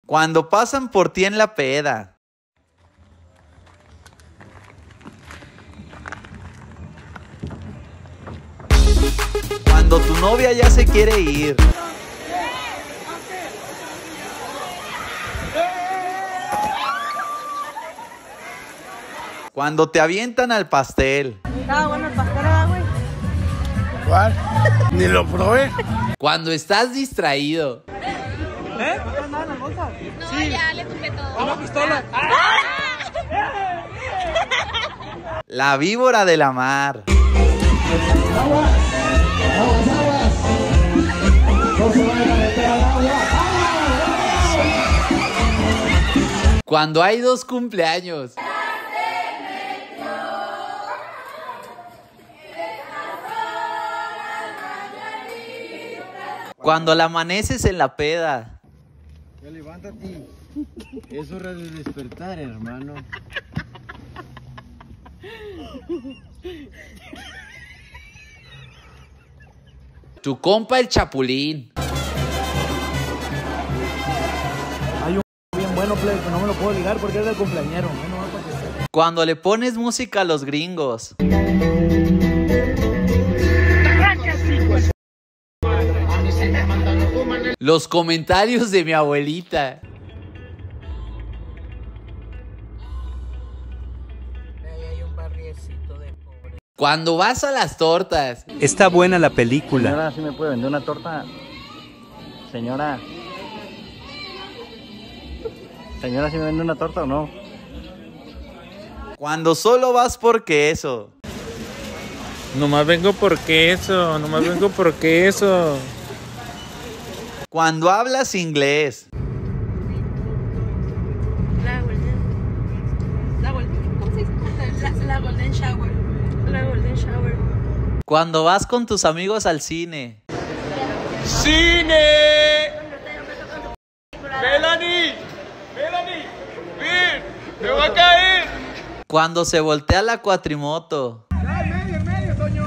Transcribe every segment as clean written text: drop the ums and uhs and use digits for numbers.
Cuando pasan por ti en la peda. Cuando tu novia ya se quiere ir. Cuando te avientan al pastel. Estaba bueno el pastel, ¿verdad, güey? ¿Cuál? Ni lo probé. Cuando estás distraído. ¿Eh? ¿No andaba en la bolsa? No, sí. Ya le tumbé todo. ¡Una pistola! La víbora de la mar. Cuando hay 2 cumpleaños. Cuando la amaneces en la peda. Ya levántate. Es hora de despertar, hermano. Tu compa el Chapulín. Hay un bien bueno, play, pero no me lo puedo ligar porque es del cumpleañero. No va para que sea. Cuando le pones música a los gringos. Los comentarios de mi abuelita. Hay un barriecito de pobre. Cuando vas a las tortas. Está buena la película. Señora, ¿sí me puede vender una torta? Señora. Señora, ¿sí me vende una torta o no? Cuando solo vas por queso. Nomás vengo por queso, nomás vengo por queso. Cuando hablas inglés. ¿Cómo se dice? La golden shower. La golden shower. Cuando vas con tus amigos al cine. ¡Cine! ¡Melanie! ¡Melanie! ¡Ven! ¡Me va a caer! Cuando se voltea la cuatrimoto. En medio, Toño!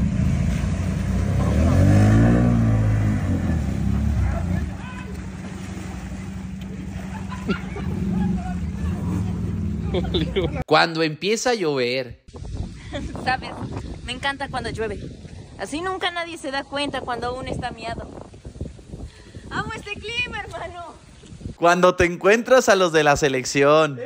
Cuando empieza a llover. ¿Sabes? Me encanta cuando llueve. Así nunca nadie se da cuenta cuando aún está miado. ¡Amo este clima, hermano! Cuando te encuentras a los de la selección.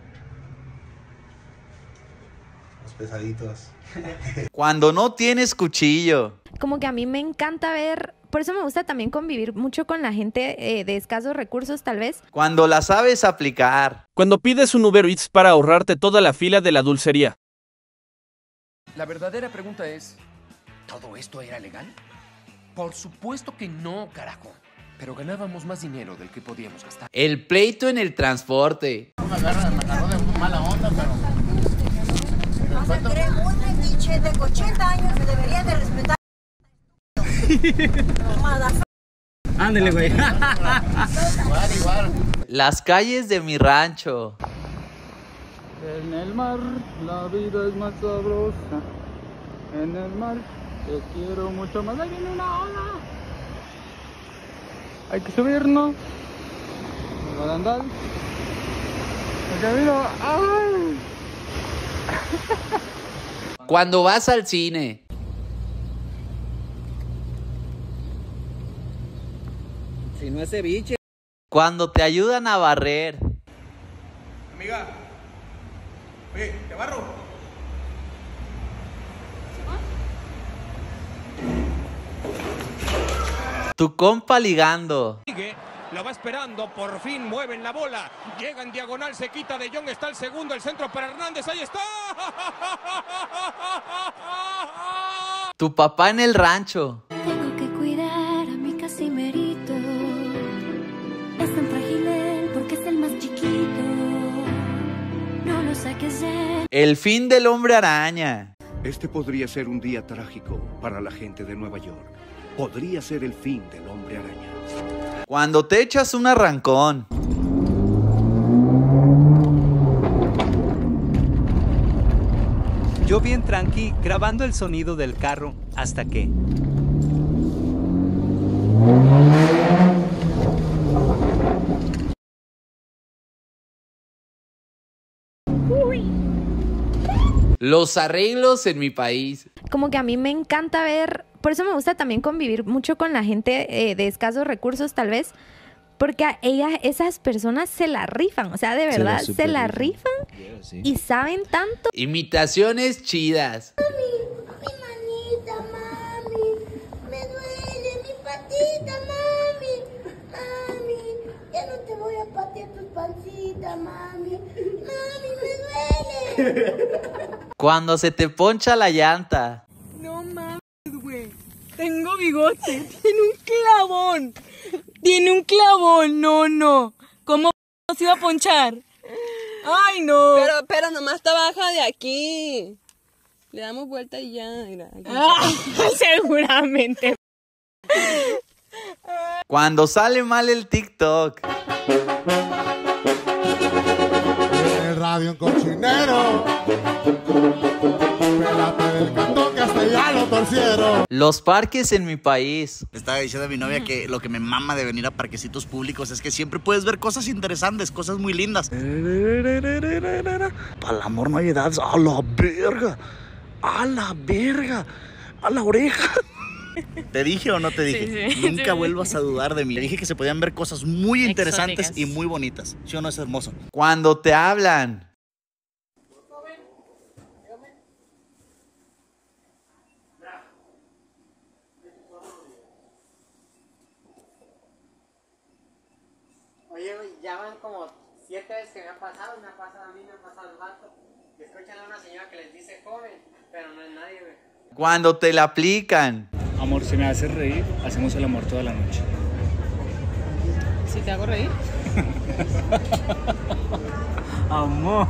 Los pesaditos. Cuando no tienes cuchillo. Como que a mí me encanta ver, por eso me gusta también convivir mucho con la gente de escasos recursos tal vez. Cuando la sabes aplicar. Cuando pides un Uber Eats para ahorrarte toda la fila de la dulcería. La verdadera pregunta es, ¿todo esto era legal? Por supuesto que no, carajo. Pero ganábamos más dinero del que podíamos gastar. El pleito en el transporte. Me agarró de mala onda, pero... No se cree muy metiche, tengo 80 años, me debería de respetar. Ándale, güey. Igual. Las calles de mi rancho. En el mar la vida es más sabrosa. En el mar te quiero mucho más. Ahí viene una ola. Hay que subirnos. El barandal. El camino. ¡Ay! Cuando vas al cine. Si no es ceviche. Cuando te ayudan a barrer. Amiga. Oye, ¿te barro? Tu compa ligando. La va esperando, por fin mueven la bola. Llega en diagonal, se quita de Jong, está el segundo, el centro para Hernández, ahí está. Tu papá en el rancho. Tengo que cuidar a mi Casimerito. Es tan frágil él porque es el más chiquito. No lo saques de... El fin del hombre araña. Este podría ser un día trágico para la gente de Nueva York. Podría ser el fin del hombre araña. Cuando te echas un arrancón. Yo bien tranqui, grabando el sonido del carro hasta que... Los arreglos en mi país. Como que a mí me encanta ver, por eso me gusta también convivir mucho con la gente de escasos recursos tal vez, porque a esas personas se la rifan, o sea, de verdad, se la rifan y saben tanto. Imitaciones chidas. Mi manita, mami, me duele mi patita, mami, mami, ya no te voy a patear tus pancitas, mami, mami, me duele. Cuando se te poncha la llanta. No mames, güey, tengo bigote, tiene un clavón. Tiene un clavón, no. ¿Cómo se iba a ponchar? Ay, no. Pero nomás está baja de aquí. Le damos vuelta y ya. Mira, seguramente. Cuando sale mal el TikTok. El radio en cochinero. Pélate del cantón que hasta ya lo torcieron. Los parques en mi país. Le estaba diciendo a mi novia que lo que me mama de venir a parquecitos públicos es que siempre puedes ver cosas interesantes, cosas muy lindas. Para el amor no hay edad. ¡A la verga! ¡A la verga! ¡A la oreja! ¿Te dije o no te dije? Sí. Nunca vuelvas a dudar de mí. Te dije que se podían ver cosas muy interesantes exóticas y muy bonitas. ¿Sí o no es hermoso? Cuando te hablan. Oye, ya van como 7 veces que me ha pasado a mí, me ha pasado el vato. Y escuchan a una señora que les dice joven, pero no es nadie, güey. Cuando te la aplican. Amor, si me haces reír, hacemos el amor toda la noche. ¿Si te hago reír? Amor.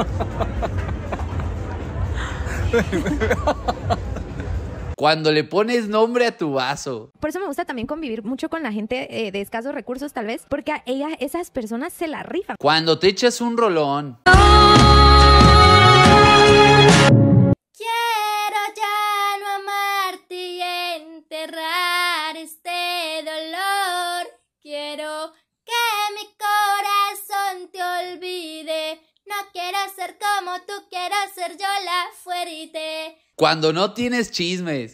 Cuando le pones nombre a tu vaso. Por eso me gusta también convivir mucho con la gente de escasos recursos tal vez, porque a esas personas se la rifan. Cuando te echas un rolón. Quiero ya no amarte y enterrar este dolor. Quiero que mi corazón te olvide. No quiero ser como tú, quiero ser yo la fuerte. Cuando no tienes chismes.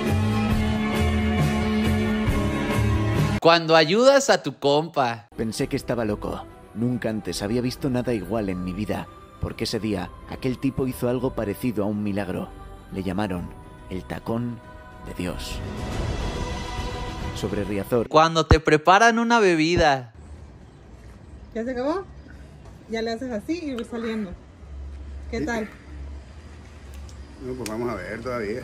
Cuando ayudas a tu compa. Pensé que estaba loco. Nunca antes había visto nada igual en mi vida. Porque ese día, aquel tipo hizo algo parecido a un milagro. Le llamaron el tacón de Dios. Sobre Riazor. Cuando te preparan una bebida. ¿Ya se acabó? Ya le haces así y voy saliendo. ¿Qué tal? No, pues vamos a ver todavía.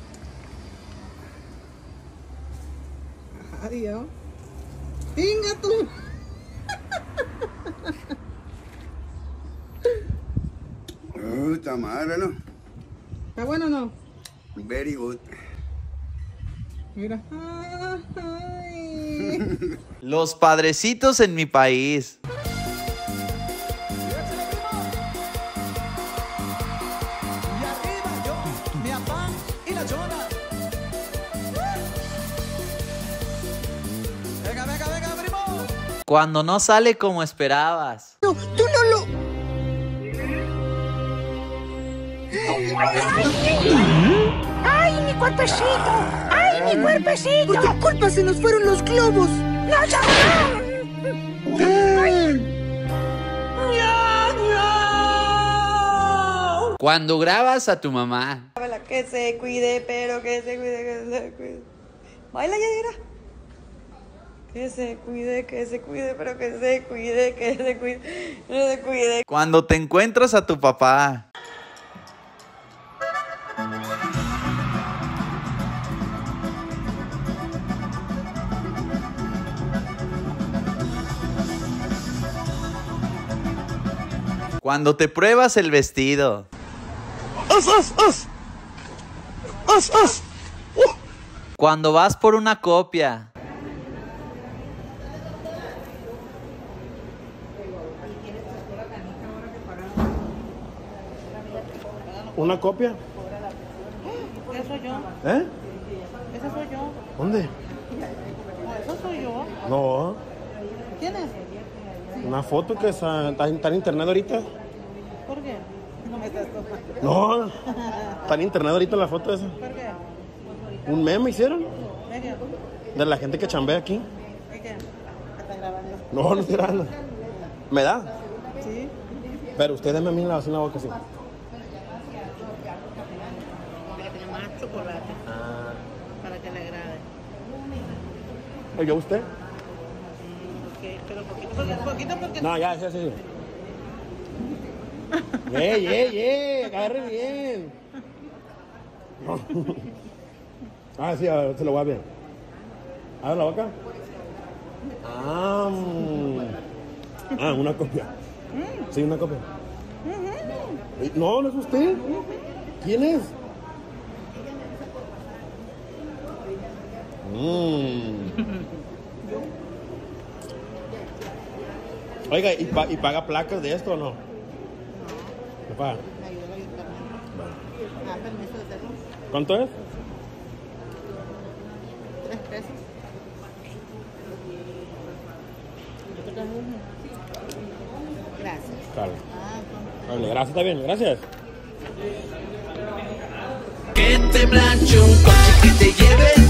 Adiós. ¡Venga tú! Está madre, ¿no? ¿Está bueno o no? Very good. Mira. Ay. Los padrecitos en mi país. Cuando no sale como esperabas. No, tú no lo... ¡Ay, mi cuerpecito! ¡Ay, mi cuerpecito! Por tu culpa se nos fueron los globos. ¡No, ya! Cuando grabas a tu mamá. Que se cuide, pero que se cuide, que se cuide. Baila, Yadira. Que se cuide, pero que se cuide, que se cuide, que se cuide. Cuando te encuentras a tu papá. Cuando te pruebas el vestido. Cuando vas por una copia. ¿Una copia? Eso soy yo. ¿Eh? Ese soy yo. ¿Dónde? No, eso soy yo. No. ¿Quién es? Una foto que está en internet ahorita. ¿Por qué? No me estás tomando. No, están internados ahorita en la foto esa. ¿Por qué? ¿Un meme hicieron? ¿Medio? De la gente que chambea aquí. ¿De qué? ¿Estás grabando? No, no estoy grabando. ¿Me da? Sí. Pero usted déme a mí así en la boca, sí. Para que le más chocolate. Ah. Para que le agrade. ¿Yo usted? Ok, pero poquito porque... No, ya, sí. Agarre bien. No. Ah, sí, se lo voy a ver. Abre la boca. Una copia. Sí, una copia. No, no es usted. ¿Quién es? Oiga, ¿y paga placas de esto o no? ¿Qué paga? Permiso de hacerlo. ¿Cuánto es? 3 pesos. Gracias. Claro. Vale, gracias, está bien, gracias. Que te planche un coche que te lleve